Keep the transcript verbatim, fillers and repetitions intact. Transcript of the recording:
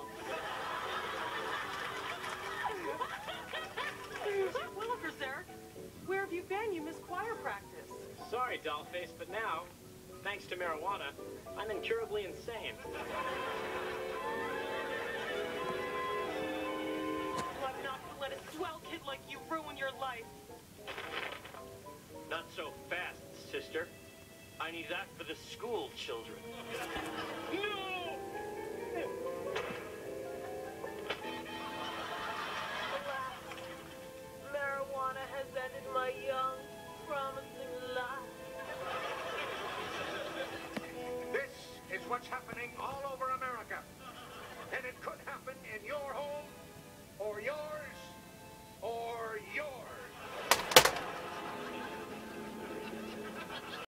yourself. Willikers, Eric. Where have you been? You missed choir practice. Sorry, dollface, but now, thanks to marijuana, I'm incurably insane. I'm not gonna let a swell kid like you ruin your life. Not so fast, sister. I need that for the school children. No! Alas, marijuana has ended my young, promising life. This is what's happening all over America. And it could happen in your home.